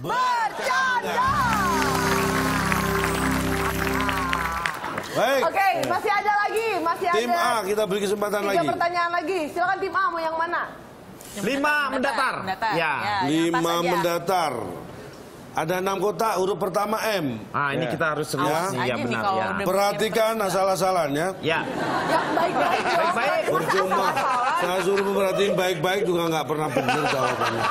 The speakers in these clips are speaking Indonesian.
Bercanda. Baik. Oke, masih ada lagi, Tim A, kita beri kesempatan 3 lagi. pertanyaan lagi. Silakan tim A, mau yang mana? 5 mendatar. Ya. 5 mendatar. Ada 6 kotak, huruf pertama M. Ah, ini kita harus serius nih, ya benar ya. Perhatikan asal-asalannya. Ya. Yang baik-baik. Baik-baik. Percuma. Saya suruh memperhatiin baik-baik juga nggak pernah benar jawabannya.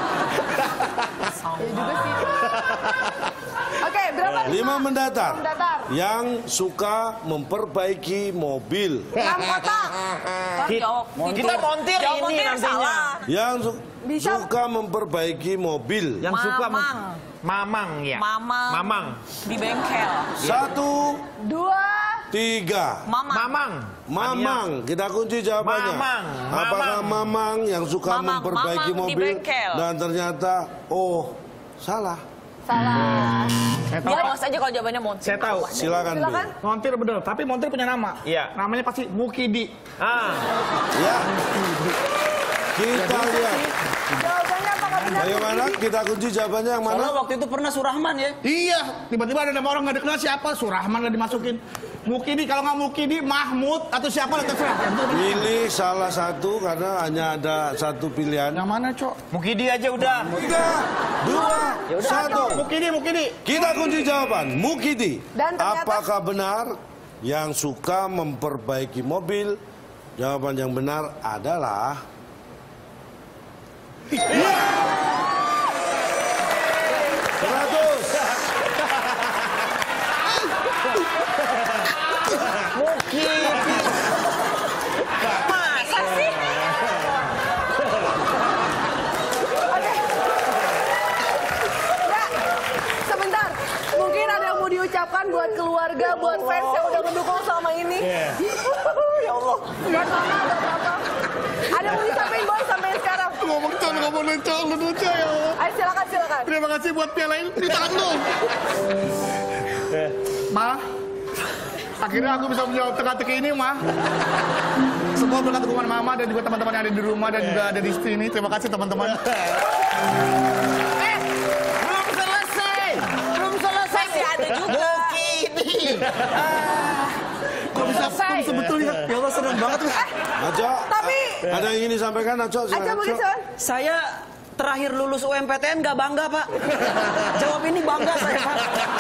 Ya juga sih. Oke, berapa? 5 mendatar. Mendatar. Yang suka memperbaiki mobil. 6 kotak. Kita montir ini nantinya. Yang Bisa. suka memperbaiki mobil. Yang suka Mamang ya. Mamang. Di bengkel. 1, 2, 3. Mamang, kita kunci jawabannya. Mamang. Apakah Mamang yang suka memperbaiki Mamang di mobil? bengkel. Dan ternyata, salah. salah. Saya tahu. Dia awas aja kalau jawabannya montir. Saya tahu. Silakan. Silakan. Montir betul, tapi Montir punya nama. Iya. Namanya pasti Mukidi. Ya. Kita lihat. Jawabannya apakah benar? Bagaimana? Kita kunci jawabannya yang mana? Soalnya waktu itu pernah Surahman ya. Iya, tiba-tiba ada nama orang nggak dikenal siapa, Surahman nggak dimasukin. Mukidi, kalau nggak Mukidi, Mahmud atau siapa lah terserah. Pilih salah satu karena hanya ada satu pilihan. Yang mana, Cok? Mukidi aja udah. 3, 2, 1. Mukidi. Kita kunci jawaban. Mukidi. Dan ternyata- Apakah benar yang suka memperbaiki mobil? Jawaban yang benar adalah 100. Masa sih? Oke. Ya, sebentar. Mungkin ada yang mau diucapkan buat keluarga, buat fans yang udah mendukung selama ini. Ya Allah. Buat mama, buat papa. Ada yang mau disampaikan boy sampai sekarang? Ngomong Cok, lu lucu ya Allah. Ayo silakan. Terima kasih buat piala ini di tangan lu. Ma, akhirnya aku bisa menjawab teka-teki ini, Ma. Semua berkat dukungan Mama dan juga teman-teman yang ada di rumah dan juga ada di sini. Terima kasih teman-teman. Belum selesai. Masih ada juga. Kok bisa betul ya? Ya Allah, senang banget. Aco, Tapi ada yang ingin disampaikan, Aco? aja mungkin Son. Saya terakhir lulus UMPTN nggak bangga, Pak. Jawab ini bangga saya, Pak.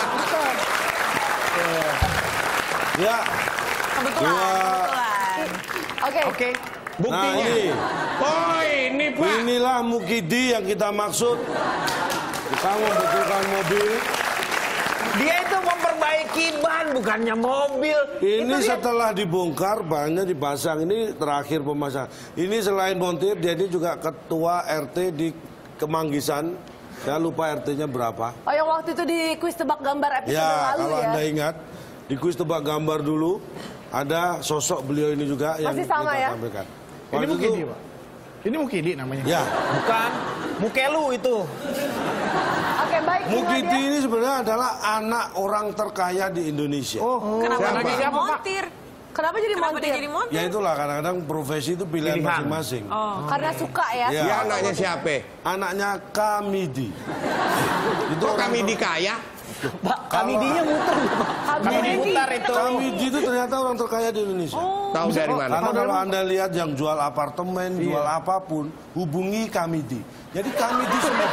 Ya. Kebetulan. Oke. Nah ini. Inilah Mukidi yang kita maksud. Kita membetulkan mobil. Dia itu memperbaiki ban, bukannya mobil. Ini setelah dibongkar, bannya dipasang. Ini terakhir pemasangan. Ini selain montir, dia ini juga ketua RT di Kemanggisan. Saya lupa RT-nya berapa. Oh, yang waktu itu di kuis tebak gambar episode Ya, lalu kalau ya. Anda ingat, di kuis tebak gambar dulu, ada sosok beliau ini juga yang Masih sama kita ya? tampilkan. Ini Waktu Mukidi, itu- Pak. Ini Mukidi namanya. Ya, Bukan. Mukelu itu. Oke, baik. Mukidi Nadia. ini sebenarnya adalah anak orang terkaya di Indonesia. Kenapa dia jadi Siapa? montir? Kenapa jadi Kenapa montir? dia jadi montir? Ya itulah, kadang-kadang profesi itu pilihan masing-masing. Karena suka ya. Ya. Dia anaknya siapa? Anaknya Kamidi. Itu Kok orang kami dikaya? Pak, kamidinya muter, Pak. Kami putar itu. Kamidi itu ternyata orang terkaya di Indonesia. Tahu dari mana? Karena kalau Anda lihat yang jual apartemen, jual apapun, hubungi Kamidi. Jadi Kamidi semua.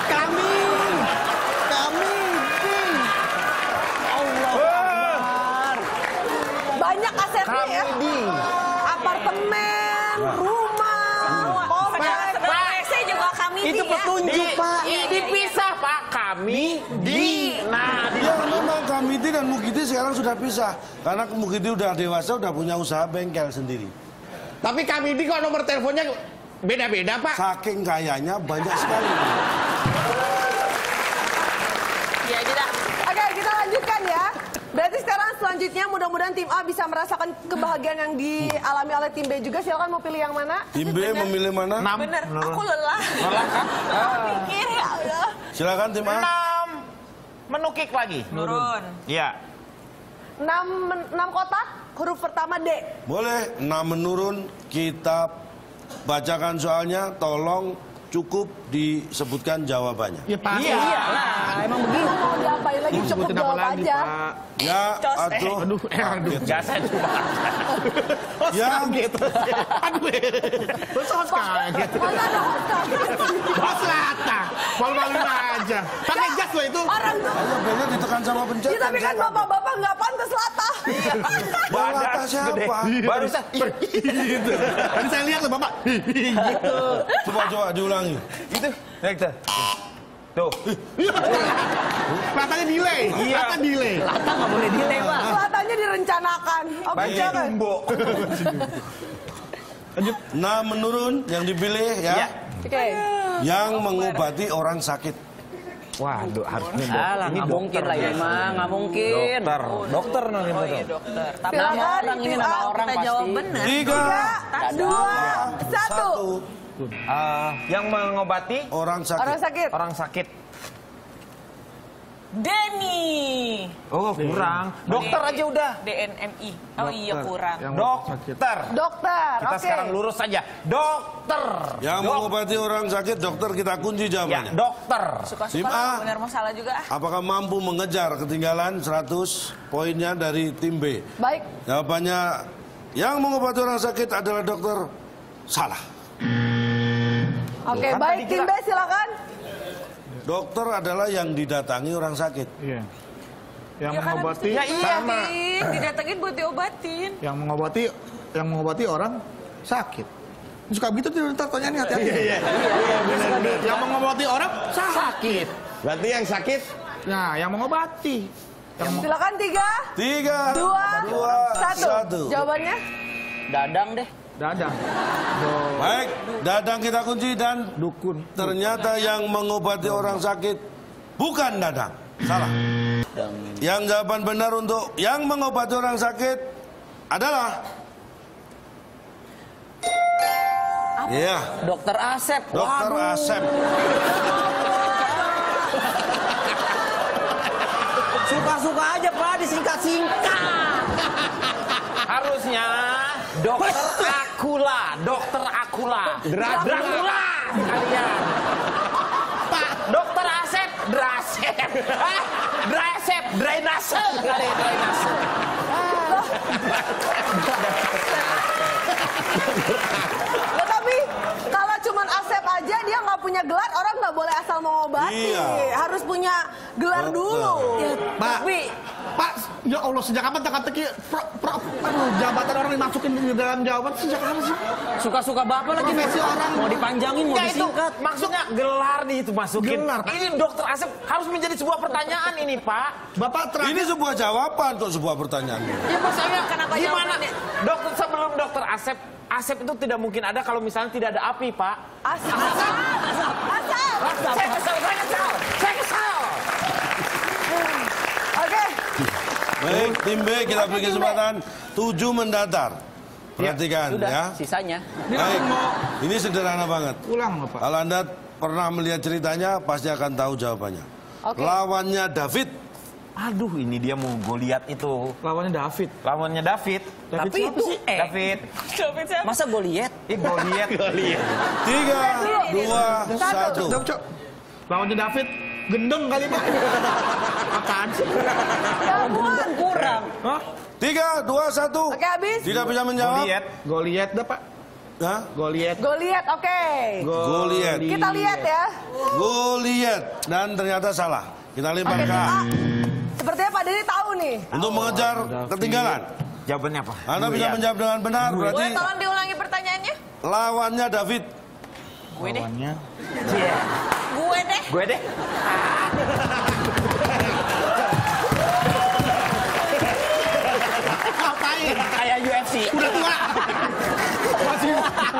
Banyak asetnya ya. Apartemen, rumah. Sebenarnya saya juga kami Itu petunjuk, Pak. Dipisah, Pak. Kami di. Nah, Ya memang Kamidi dan Mukidi sekarang sudah pisah. Karena Mukidi udah dewasa, udah punya usaha bengkel sendiri. Tapi kami di kok nomor teleponnya beda-beda, Pak. Saking kayanya banyak sekali. Ya aja dah. Oke, kita lanjutkan ya. Berarti sekarang selanjutnya mudah-mudahan tim A bisa merasakan kebahagiaan yang dialami oleh tim B juga. Silakan mau pilih yang mana? Tim B memilih mana? 6. Bener, aku lelah. Aku pikir ya Allah. Silakan tim A. 6. Menukik lagi. Turun. Iya. 6 kotak, huruf pertama D. Boleh, 6 menurun. Kita bacakan soalnya. Tolong cukup disebutkan jawabannya. Ya Pak. Iya lah, emang begitu. Mau diapain lagi, cukup Sebutin apa jawab lagi, aja. Pak? Ya atau Aduh. Jasa cuma. yang Gitu. Aduh. Terus host kaget. Masa ada host kaget? Host lata. Malu-maluin aja. Pakai jas lo itu. Orang tuh. Kayaknya ditekan sama pencet. Ya, tapi kan bapak-bapak nggak pantas latah. Balata siapa? Barusan. Gitu. Tadi saya lihat loh Bapak. Gitu. Coba diulangi. Itu. Rektor. Tuh. Katanya delay. Iya. Kata delay. Lata nggak boleh delay, Pak. Latahnya direncanakan. Oke, Banyak jangan. jumbo. Nah menurun yang dipilih ya. Ya. Oke. Yang mengobati orang sakit. Waduh, harusnya Alah, nggak mungkin lah ini mah, nggak mungkin. Dokter nanti Oh iya dokter. Tapi Silakan, orang ini nama orang kita pasti. jawab benar. 3, 2, 1. 1. Yang mengobati Orang sakit. Orang sakit. orang sakit. Denny. Oh, kurang. Dokter aja udah. DNMI. Oh iya kurang. Dokter. Dokter. Kita Oke. sekarang lurus saja. Dokter. Yang mengobati orang sakit, dokter kita kunci Ya, jawabannya. dokter. Suka-suka Tim A. lah, benar masalah juga. Apakah mampu mengejar ketinggalan 100 poinnya dari tim B? Baik. Jawabannya, yang mengobati orang sakit adalah dokter. Salah. Oke, Kan baik. tadi Tim B kita- silakan. Dokter adalah yang didatangi orang sakit. Iya. Yang Ya kan mengobati habis itu diobatin, didatengin buat diobatin. yang mengobati orang sakit. Suka begitu tuh ntar tanya nih hati-hati. Iya. Yang mengobati orang sakit. Berarti yang sakit Nah, yang mengobati. Silakan 3, 2, 1. Jawabannya? Dadang deh. Dadang. Baik, dadang kita kunci dan Dukun. ternyata yang mengobati orang sakit bukan dadang. Salah. Yang jawaban benar untuk yang mengobati orang sakit adalah Iya, Dokter Asep. Dokter Asep. Suka-suka aja, Pak, disingkat-singkat. Harusnya dokter Akula, dokter Akula. Dracula kalian. Pak, dokter Asep, Drasep. Drasep, drainase kali drainase. Ya, tapi kalau cuman Asep aja dia nggak punya gelar, orang nggak boleh asal mengobati. Iya. Harus punya gelar dulu. Pak, Pak, ya Allah, sejak kapan teka-teki jabatan orang dimasukin di dalam jawaban sejak kapan sih? Suka-suka Bapak lagi. Profesi orang. Mau dipanjangin, mau Ya itu disingkat. maksudnya gelar nih itu masukin. Gelar, Pak. Ini dokter Asep harus menjadi sebuah pertanyaan ini, Pak. Bapak terakhir. Ini sebuah jawaban untuk sebuah pertanyaan. Ya maksudnya Kenapa gimana jawabannya? dokter sebelum dokter Asep Asep itu tidak mungkin ada kalau misalnya tidak ada api, Pak. Asep. Asep. Saya kesal, saya kesal, saya kesal. Oke. Baik, tim B kita beri kesempatan 7 mendatar. Perhatikan Sudah, ya. sisanya. Baik, ini sederhana banget. Ulang, Bapak. Kalau Anda pernah melihat ceritanya, pasti akan tahu jawabannya. Oke. Lawannya David. Aduh, ini dia mau Goliat itu. Lawannya David. Lawannya David. David Tapi siapa itu, sih? David. masa gue lihat? Goliat. 3, 2, 1. Cok, cok. Lawannya David. Gendeng kali, Pak. Apaan sih? Jagoan. Kurang. Hah? 3, 2, 1. Oke, habis. Tidak bisa menjawab. Goliat. Goliat dah, Pak. Hah? Goliat. Goliat, oke. Goliat. Kita lihat ya. Goliat. Dan ternyata salah. Kita lempar Oke, ke tim A. A. Sepertinya Pak Denny tahu nih. Untuk mengejar ketinggalan. Jawabannya apa? Anda bisa menjawab dengan benar. Berarti Boleh tolong diulangi pertanyaannya? lawannya David. Gue deh. Lawannya. Gue deh. Gue deh. Ngapain? Kayak UFC. Udah tua. Masih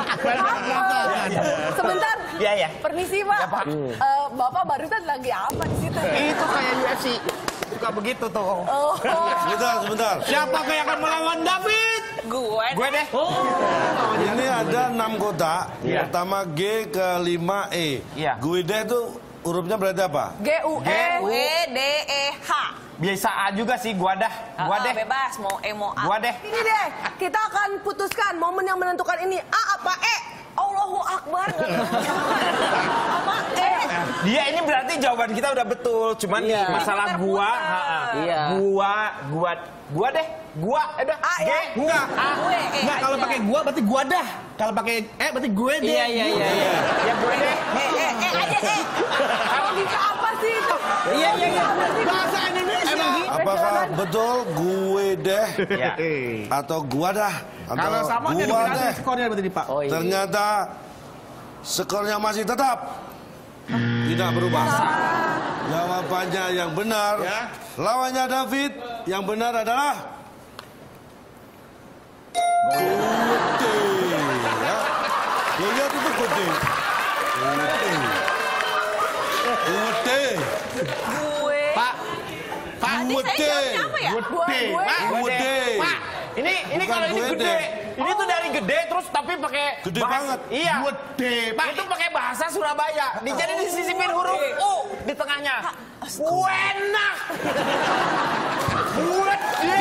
Sebentar. Iya, iya. Permisi, Pak. Ya, Pak. Bapak barusan lagi apa di situ? Itu kayak UFC. Suka begitu tuh. Oh. Sebentar. Siapa yang akan melawan David? Gue deh. Ini ada 6 kotak. Iya. Pertama G ke 5 E. Iya. Guide itu hurufnya berarti apa? G-U-E-D-E-H. Biasa A juga sih, gua dah. Gua deh. Bebas, mau E mau A. Gua deh. Ini deh, kita akan putuskan momen yang menentukan ini A apa E. Allah Allahu Akbar. Apa? Dia ini berarti jawaban kita udah betul, cuman Iya. masalah gua, Iya. gua deh, gua, udah, G, Enggak. Gue, Enggak, kalau pakai gua berarti gua dah. Kalau pakai berarti gue deh. Iya. ya gue deh. aja. Logika apa sih itu? Iya. Bahasa Indonesia. Apakah betul gue deh Ya. atau gua dah? Atau Kalau sama jadi gua dikasih deh? skornya berarti Pak. Oh iya. Ternyata skornya masih tetap tidak berubah. Jawabannya yang benar. Ya. Lawannya David yang benar adalah Gute. Ya. Lo lihat itu Gute. Gute. Gue. Pak. Tadi saya jawabnya apa ya? Gute. Pak. Gute. Pak, ini Bukan kalau ini gue gede. deh. Ini tuh dari gede terus tapi pakai Gede bahasa- banget. Iya. Gute. Pak. Itu pakai bahasa Surabaya. Jadi disisipin huruf U di tengahnya. Enak. Gede.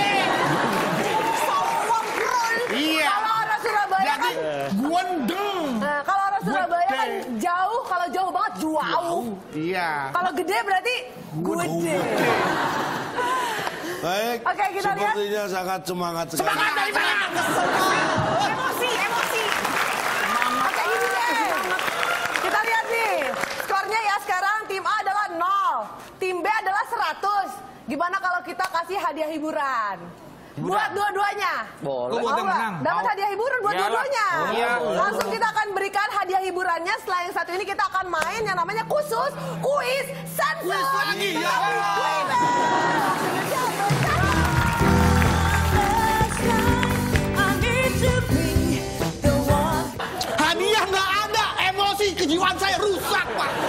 Iya. Kalau orang Surabaya Jadi kan, guandeng. kalau orang Surabaya kan Gede. jauh, kalau jauh banget jauh. Iya. Kalau gede berarti gede. Baik. Oke, kita lihat. Sepertinya sangat semangat sekali. Dari mana? Emosi. Oke, gini deh. Kita lihat nih. Skornya ya sekarang tim A adalah 0. Tim B adalah 100. Gimana kalau kita kasih hadiah hiburan? Buat dua-duanya. Boleh. Buat yang menang. Dapat hadiah hiburan buat Iyalah. dua-duanya. Iya. Langsung kita akan berikan hadiah hiburannya. Setelah yang satu ini kita akan main yang namanya khusus kuis Sanso. Kuis lagi, ya. Hadiah nggak ada, emosi kejiwaan saya rusak Pak.